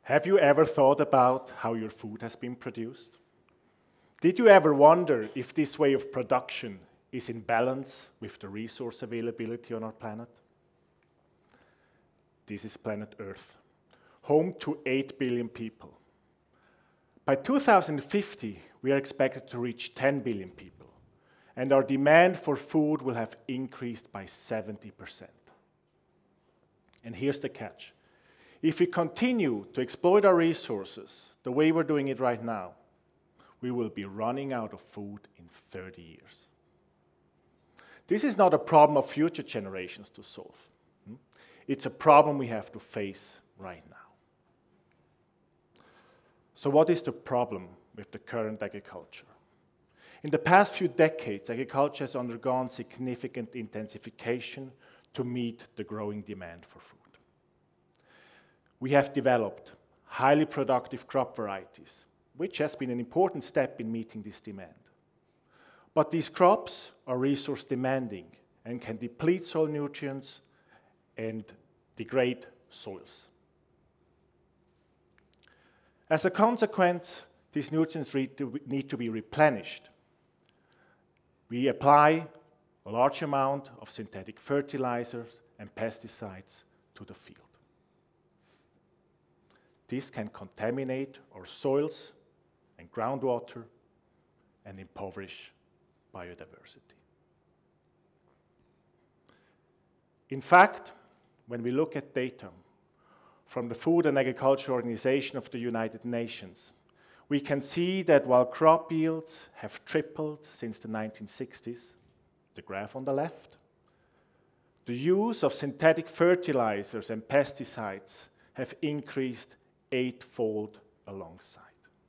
Have you ever thought about how your food has been produced? Did you ever wonder if this way of production is in balance with the resource availability on our planet? This is planet Earth, home to 8 billion people. By 2050, we are expected to reach 10 billion people, and our demand for food will have increased by 70%. And here's the catch. If we continue to exploit our resources the way we're doing it right now, we will be running out of food in 30 years. This is not a problem of future generations to solve. It's a problem we have to face right now. So what is the problem with the current agriculture? In the past few decades, agriculture has undergone significant intensification to meet the growing demand for food. We have developed highly productive crop varieties, which has been an important step in meeting this demand. But these crops are resource demanding and can deplete soil nutrients and degrade soils. As a consequence, these nutrients need to be replenished. We apply a large amount of synthetic fertilizers and pesticides to the field. This can contaminate our soils and groundwater and impoverish biodiversity. In fact, when we look at data from the Food and Agriculture Organization of the United Nations, we can see that while crop yields have tripled since the 1960s, the graph on the left, the use of synthetic fertilizers and pesticides have increased 8-fold alongside.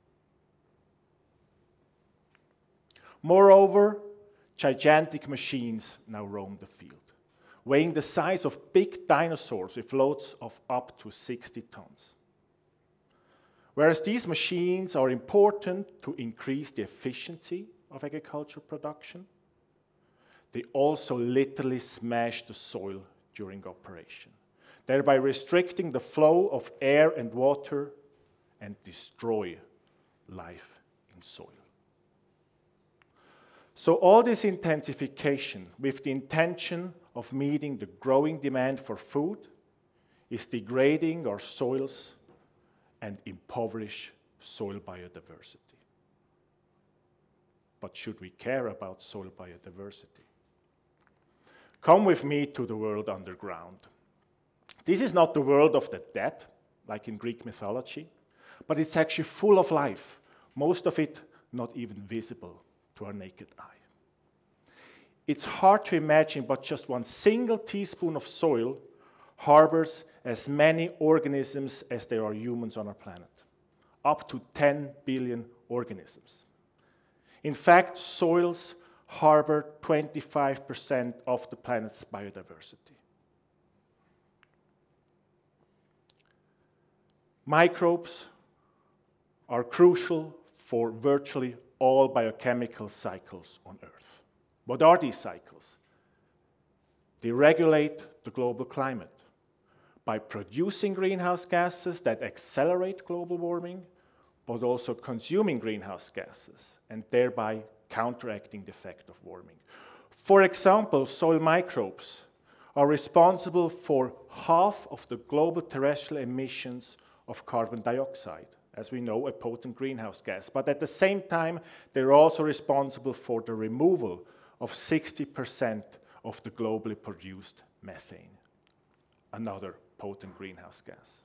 Moreover, gigantic machines now roam the field, weighing the size of big dinosaurs with loads of up to 60 tons. Whereas these machines are important to increase the efficiency of agricultural production, they also literally smash the soil during operation, thereby restricting the flow of air and water and destroy life in soil. So all this intensification with the intention of meeting the growing demand for food is degrading our soils and impoverish soil biodiversity. But should we care about soil biodiversity? Come with me to the world underground. This is not the world of the dead, like in Greek mythology, but it's actually full of life, most of it not even visible to our naked eye. It's hard to imagine, but just one single teaspoon of soil harbors as many organisms as there are humans on our planet, up to 10 billion organisms. In fact, soils harbor 25% of the planet's biodiversity. Microbes are crucial for virtually all biochemical cycles on Earth. What are these cycles? They regulate the global climate by producing greenhouse gases that accelerate global warming, but also consuming greenhouse gases and thereby counteracting the effect of warming. For example, soil microbes are responsible for half of the global terrestrial emissions of carbon dioxide, as we know, a potent greenhouse gas. But at the same time, they're also responsible for the removal of 60% of the globally produced methane, another potent greenhouse gas.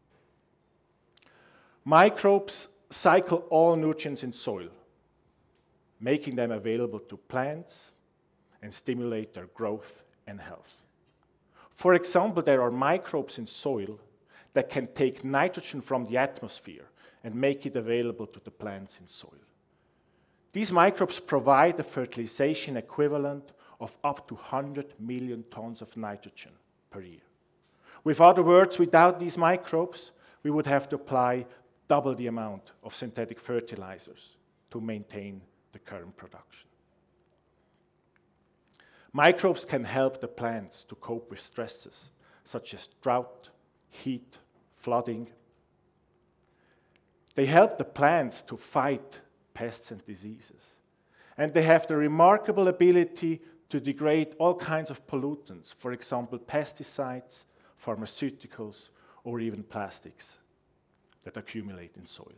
Microbes cycle all nutrients in soil, making them available to plants and stimulate their growth and health. For example, there are microbes in soil that can take nitrogen from the atmosphere and make it available to the plants in soil. These microbes provide a fertilization equivalent of up to 100 million tons of nitrogen per year. With other words, without these microbes, we would have to apply double the amount of synthetic fertilizers to maintain the current production. Microbes can help the plants to cope with stresses such as drought, heat, flooding. They help the plants to fight pests and diseases. And they have the remarkable ability to degrade all kinds of pollutants, for example, pesticides, pharmaceuticals, or even plastics that accumulate in soil.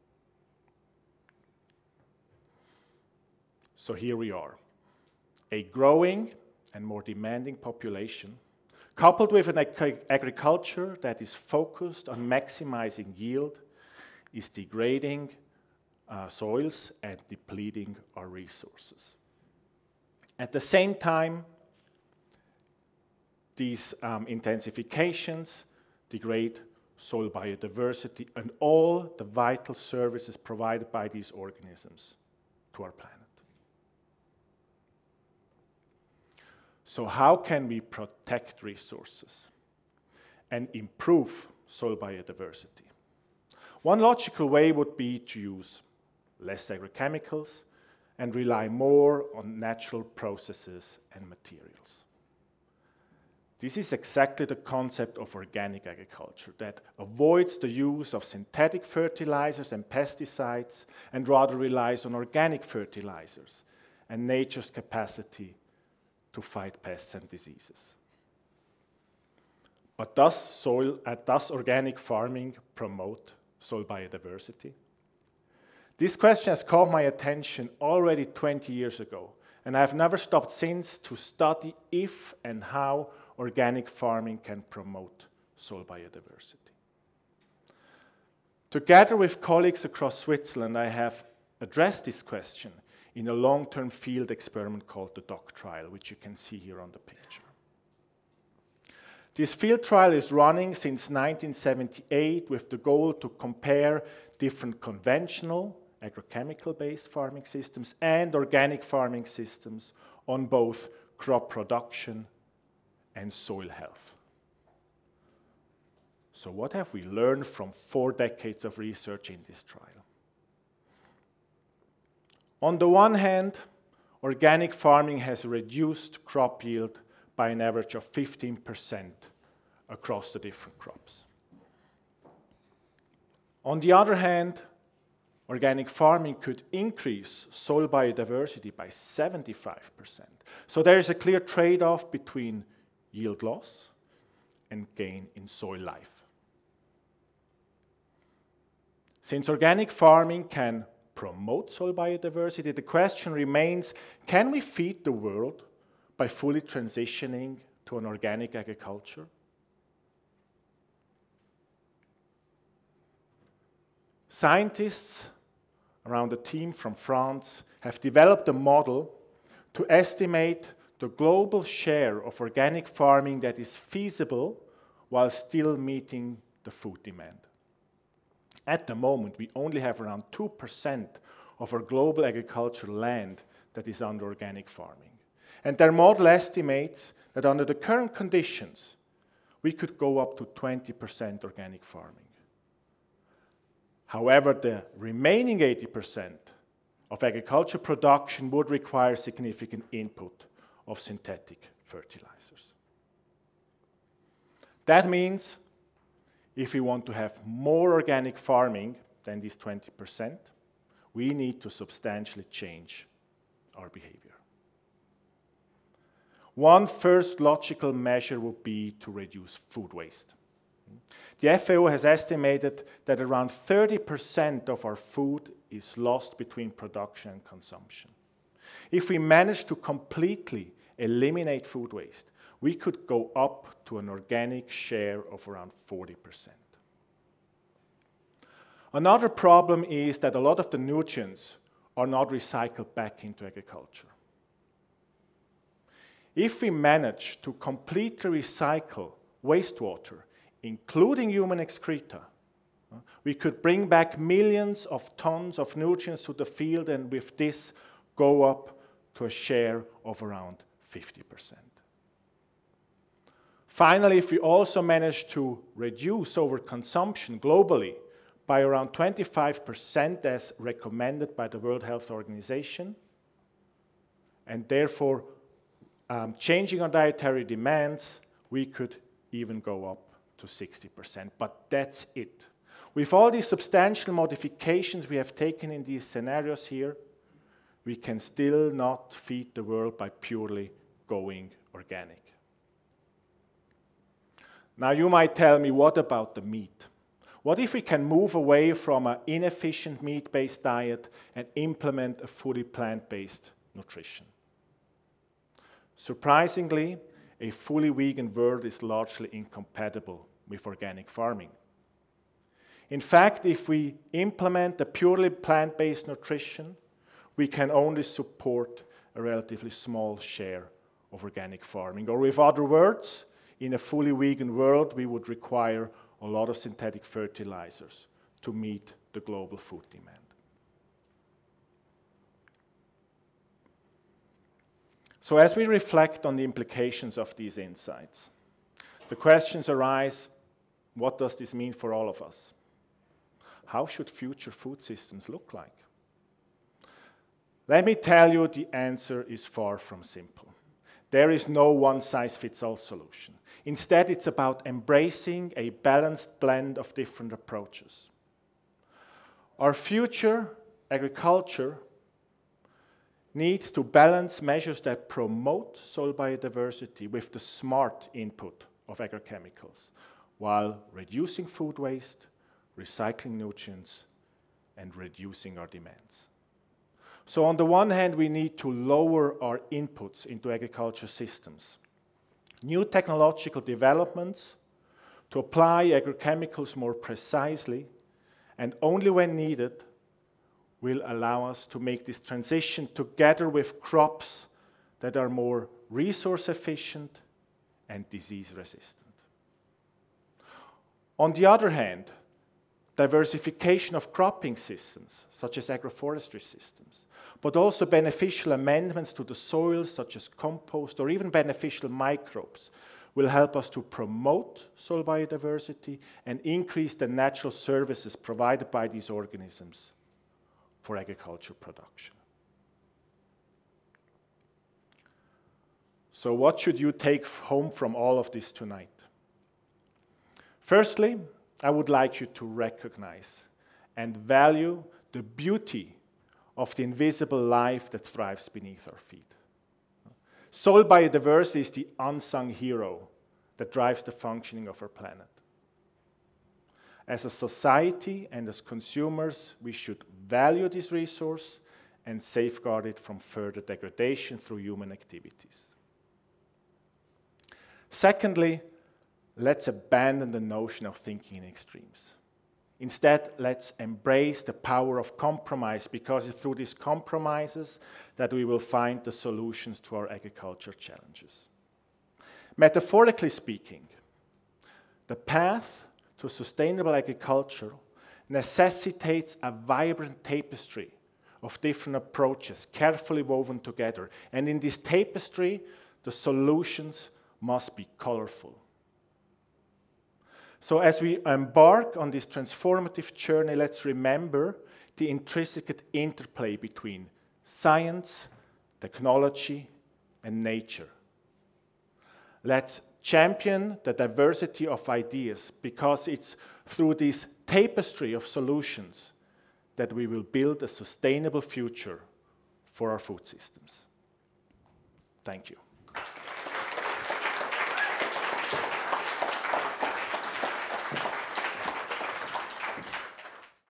So here we are, a growing and more demanding population, coupled with an agriculture that is focused on maximizing yield, is degrading soils and depleting our resources. At the same time, these intensifications degrade soil biodiversity and all the vital services provided by these organisms to our planet. So how can we protect resources and improve soil biodiversity? One logical way would be to use less agrochemicals and rely more on natural processes and materials. This is exactly the concept of organic agriculture that avoids the use of synthetic fertilizers and pesticides and rather relies on organic fertilizers and nature's capacity to fight pests and diseases. But does organic farming promote soil biodiversity? This question has caught my attention already 20 years ago, and I have never stopped since to study if and how organic farming can promote soil biodiversity. Together with colleagues across Switzerland, I have addressed this question in a long-term field experiment called the DOC trial, which you can see here on the picture. This field trial is running since 1978 with the goal to compare different conventional agrochemical-based farming systems and organic farming systems on both crop production and soil health. So what have we learned from 4 decades of research in this trial? On the one hand, organic farming has reduced crop yield by an average of 15% across the different crops. On the other hand, organic farming could increase soil biodiversity by 75%. So there is a clear trade-off between yield loss and gain in soil life. Since organic farming can promote soil biodiversity, the question remains, can we feed the world by fully transitioning to an organic agriculture? Scientists around a team from France have developed a model to estimate the global share of organic farming that is feasible while still meeting the food demand. At the moment, we only have around 2% of our global agricultural land that is under organic farming. And their model estimates that under the current conditions, we could go up to 20% organic farming. However, the remaining 80% of agriculture production would require significant input of synthetic fertilizers. That means if we want to have more organic farming than these 20%, we need to substantially change our behavior. One first logical measure would be to reduce food waste. The FAO has estimated that around 30% of our food is lost between production and consumption. If we manage to completely eliminate food waste, we could go up to an organic share of around 40%. Another problem is that a lot of the nutrients are not recycled back into agriculture. If we manage to completely recycle wastewater, including human excreta, we could bring back millions of tons of nutrients to the field and with this go up to a share of around 50%. Finally, if we also manage to reduce overconsumption globally by around 25% as recommended by the World Health Organization, and therefore changing our dietary demands, we could even go up to 60%, but that's it. With all these substantial modifications we have taken in these scenarios here, we can still not feed the world by purely going organic. Now you might tell me, what about the meat? What if we can move away from an inefficient meat-based diet and implement a fully plant-based nutrition? Surprisingly, a fully vegan world is largely incompatible with organic farming. In fact, if we implement a purely plant-based nutrition, we can only support a relatively small share of organic farming. Or with other words, in a fully vegan world, we would require a lot of synthetic fertilizers to meet the global food demand. So as we reflect on the implications of these insights, the questions arise, what does this mean for all of us? How should future food systems look like? Let me tell you, the answer is far from simple. There is no one-size-fits-all solution. Instead, it's about embracing a balanced blend of different approaches. Our future agriculture needs to balance measures that promote soil biodiversity with the smart input of agrochemicals, while reducing food waste, recycling nutrients, and reducing our demands. So on the one hand, we need to lower our inputs into agriculture systems. New technological developments to apply agrochemicals more precisely and only when needed will allow us to make this transition together with crops that are more resource efficient and disease resistant. On the other hand, diversification of cropping systems, such as agroforestry systems, but also beneficial amendments to the soil, such as compost or even beneficial microbes, will help us to promote soil biodiversity and increase the natural services provided by these organisms for agriculture production. So what should you take home from all of this tonight? Firstly, I would like you to recognize and value the beauty of the invisible life that thrives beneath our feet. Soil biodiversity is the unsung hero that drives the functioning of our planet. As a society and as consumers, we should value this resource and safeguard it from further degradation through human activities. Secondly, let's abandon the notion of thinking in extremes. Instead, let's embrace the power of compromise, because it's through these compromises that we will find the solutions to our agriculture challenges. Metaphorically speaking, the path to sustainable agriculture necessitates a vibrant tapestry of different approaches, carefully woven together. And in this tapestry, the solutions must be colorful. So as we embark on this transformative journey, let's remember the intrinsic interplay between science, technology, and nature. Let's champion the diversity of ideas, because it's through this tapestry of solutions that we will build a sustainable future for our food systems. Thank you.